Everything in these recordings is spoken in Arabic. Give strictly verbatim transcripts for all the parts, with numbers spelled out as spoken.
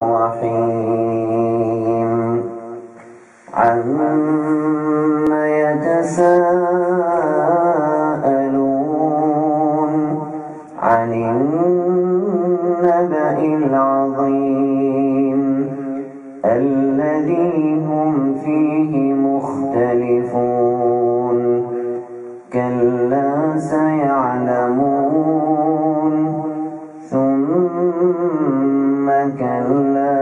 الرحيم عَمَّ يتساءلون عن النبأ العظيم الذي هم فيه مختلفون كلا سيعلمون ثم كلا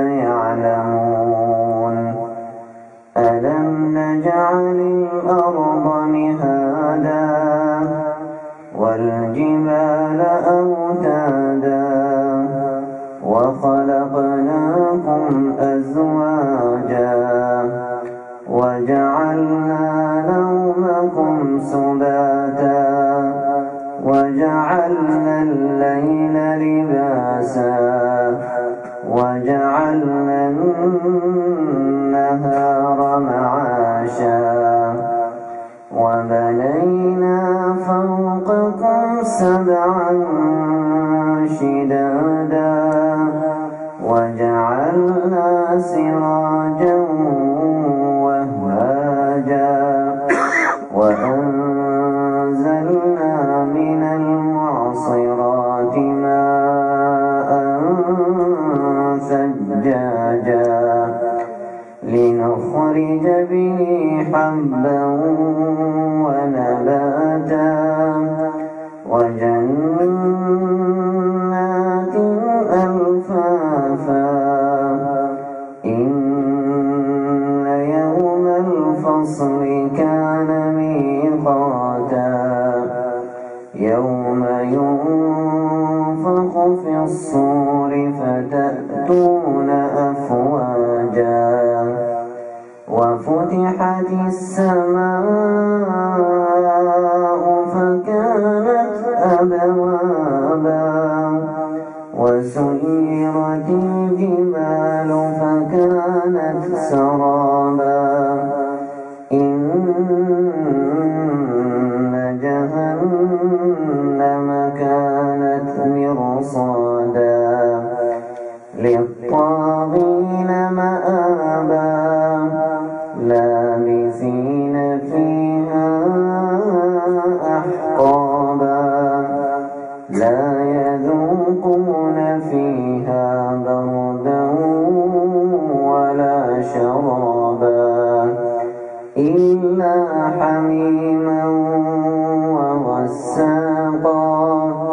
سيعلمون ألم نجعل الأرض مهادا والجبال أوتادا وخلقناكم أزواجا وجعلنا نومكم سباتا وجعلنا الليل لباسا وجعلنا النهار معاشا وبنينا فوقكم سبعا شدادا وجعلنا سراجا وهاجا وأنزلنا من المعصرات ماء ثجاجا لنخرج به حبا ونباتا وجنات ألفافا إن يوم الفصل كان ميقاتا يوم ينفخ في الصور فتأتون أفواجا وفتحت السماء فكانت أبوابا وسيرت الجبال فكانت سرابا إن جهنم كانت مرصادا للطاغين مآبا لابثين فيها أحقابا لا يذوقون فيها بردا ولا شرابا إلا حميما وغساقا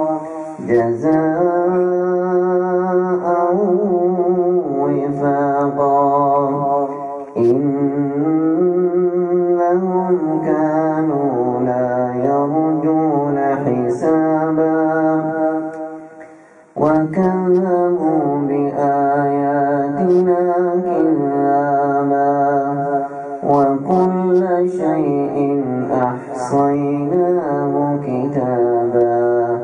جزاء وفاقا إنهم كانوا لا يرجون حسابا وكذبوا بآياتنا كذابا وكل شيء أحصيناه كتابا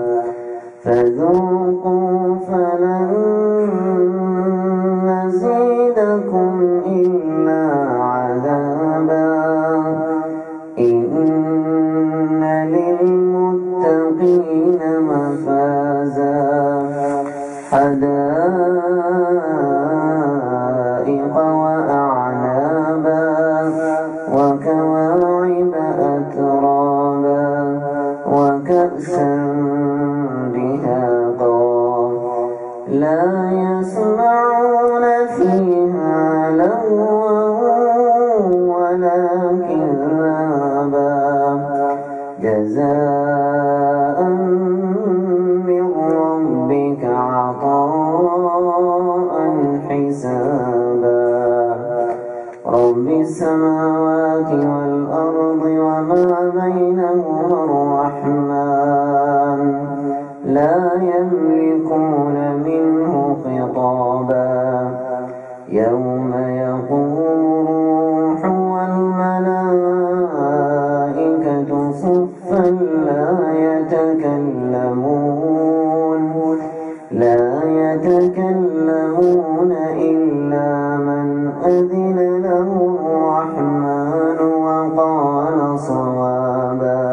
فذوقوا فلن نزيدكم إلا عذابا إن للمتقين مفازا حدائق وأعنابا وكواعب أترابا وكأسا دهاقا لا يسمعون فيها لغوا ولا كذابا جزاء من ربك عطاء حسابا رب السماوات والأرض وما بينهما الرحمن لا يملكون منه خطابا يوم يقوم الروح والملائكة صفا لا يتكلمون لا يتكلمون إلا من أذن له الرحمن وقال صوابا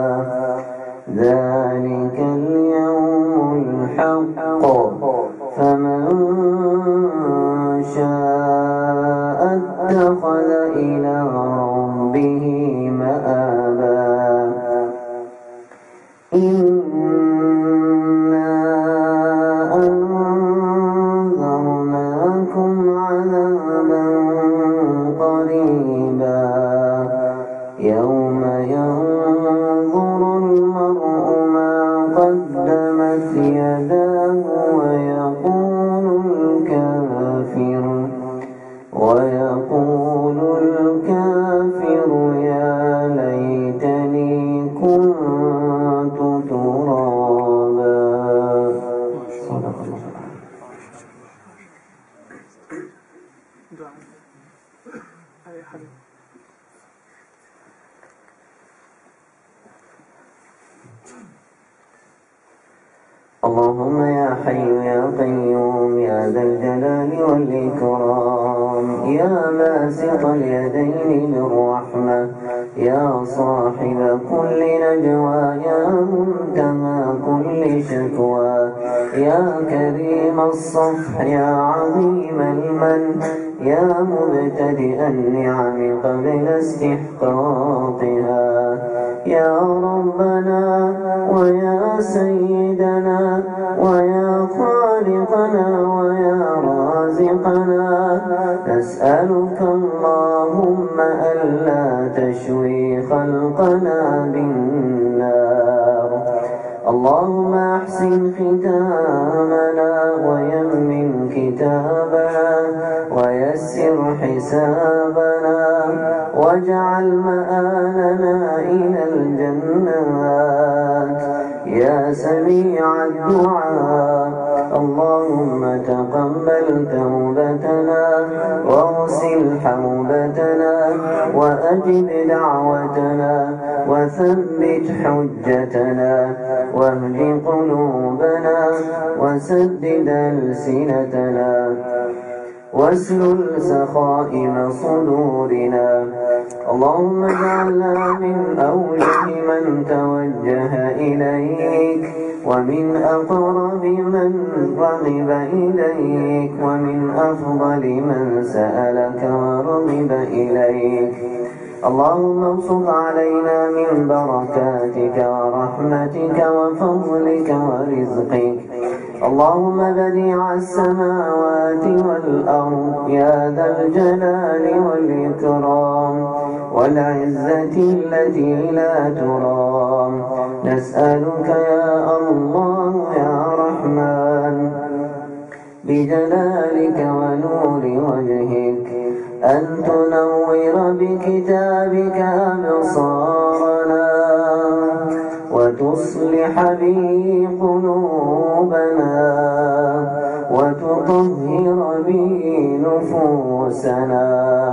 ذلك اليوم الحق فمن اتخذ إلى ربه مآبا إنا أنذرناكم عذابا قريبا يوم ينظر المرء ما قدمت يداه ويقول الكافر ويقول الكافر يا ليتني كنت ترابا. صدق الله. اللهم يا حي يا قيوم يا ذا الجلال والإكرام يا باسط اليدين بالرحمة يا صاحب كل نجوى يا منتهى كل شكوى يا كريم الصفح يا عظيم المن يا مبتدئ النعم قبل استحقاقها يا ربنا ويا سيدنا ويا خالقنا ويا رازقنا نسألك اللهم ألا تشوي خلقنا بالنار اللهم أحسن ختامنا ويمن كتابنا ويسر حسابنا واجعل مآلنا إلى الجنات يا سميع الدعاء اللهم تقبل توبتنا واغسل حوبتنا وأجب دعوتنا وثبت حجتنا واهد قلوبنا وسدد ألسنتنا واسلل سخائم صدورنا اللهم اجعلنا من أوجه من توجه إليك ومن أقرب من رغب إليك ومن أفضل من سألك ورغب إليك اللهم ابسط علينا من بركاتك ورحمتك وفضلك ورزقك اللهم بديع السماوات والأرض يا ذا الجلال والإكرام والعزة التي لا ترام نسألك يا الله يا رحمن بجلالك ونور وجهك أن تنور بكتابك أبصارنا وتصلح به قلوبنا وتطهر به نفوسنا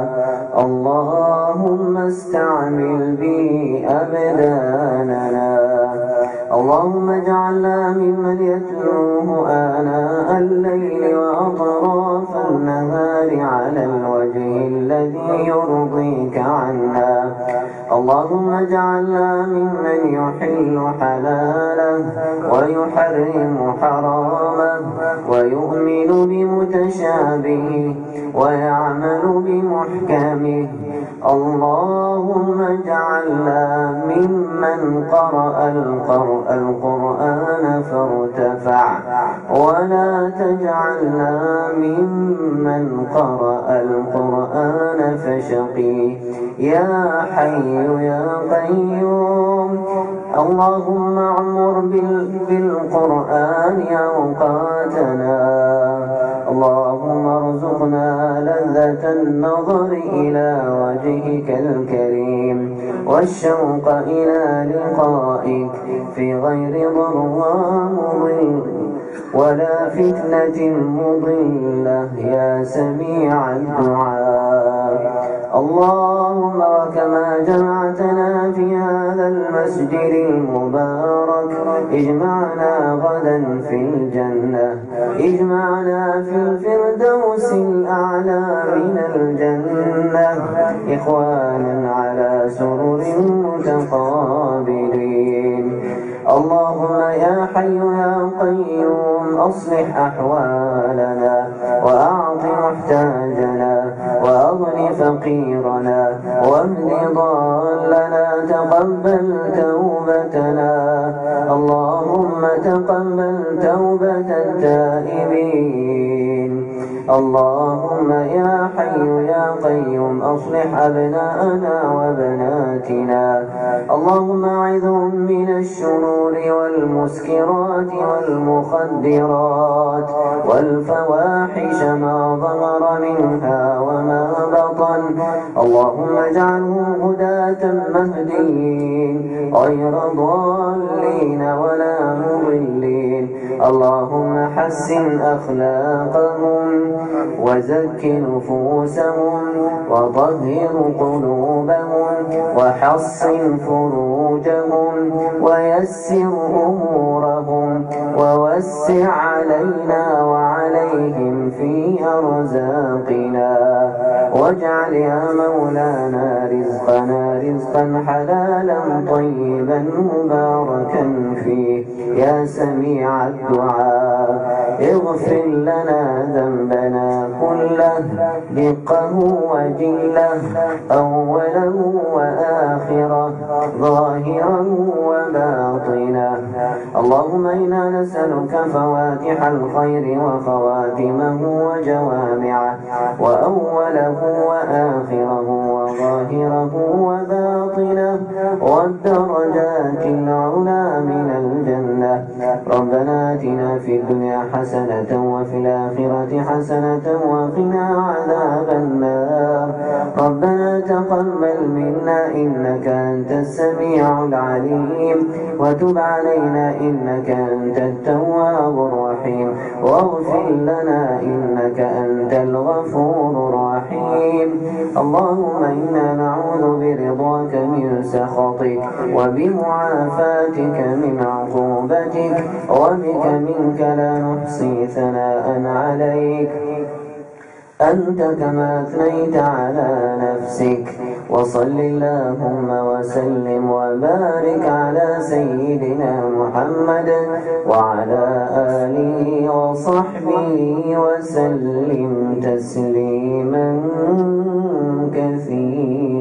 اللهم استعمل به أبداننا اللهم اجعلنا ممن يتلوه آناء الليل وأطراف النهار على الوجه الذي يرضيك عنا اللهم اجعلنا ممن يحل حلاله ويحرم حرامه ويؤمن بمتشابهه ويعمل بمحكمه اللهم اجعلنا ممن قرأ القرآن فارتفع ولا تجعلنا ممن قرأ القرآن فشقي يا حي يا قيوم اللهم اعمر بالقرآن أوقاتنا اللهم ارزقنا لذة النظر إلى وجهك الكريم والشوق إلى لقائك في غير ضراء مضل ولا فتنة مضلة يا سميع الدعاء اللهم وكما جمعتنا في هذا المسجد المبارك اجمعنا غدا في الجنة اجمعنا في الفردوس الأعلى من الجنة إخوانا على سرر متقابلين اللهم يا حي يا قيوم أصلح أحوالنا وأعط محتاجنا وأغن فقيرنا واهد ضالنا. تقبل توبتنا اللهم تقبل توبة التائبين. اللهم يا حي يا قيوم أصلح أبناءنا وبناتنا. اللهم أعذهم من الشرور والمسكرات والمخدرات والفواحش ما ظهر منها وما بطن. اللهم اجعلهم هداة مهديين غير ضالين ولا مضلين. اللهم حسن أخلاقهم وزك نفوسهم وطهر قلوبهم وحصن فروجهم ويسر أمورهم ووسع علينا وعليهم في أرزاقنا. واجعل يا مولانا رزقنا رزقا حلالا طيبا مباركا فيه يا سميع الدعاء. اغفر لنا ذنبنا كله دقه وجله أوله وآخره ظاهره وباطنه. اللهم إنا نسألك فواتح الخير وخواتمه وجوامعه وأوله وآخره وظاهره وباطنه والدرجات العلى من الجنة. ربنا آتنا في الدنيا حسنة وفي الآخرة حسنة وقنا عذاب النار. ربنا تقبل منا إنك أنت السميع العليم وتب علينا إنك أنت التواب الرحيم واغفر لنا إنك أنت الغفور الرحيم. اللهم إنا نعوذ برضاك من سخطك وبمعافاتك من عقوبتك وبك منك لا نحصي ثناء عليك أنت كما أثنيت على نفسك. وصل اللهم وسلم وبارك على سيدنا محمد وعلى آله وصحبه وسلم تسليما كثيرا.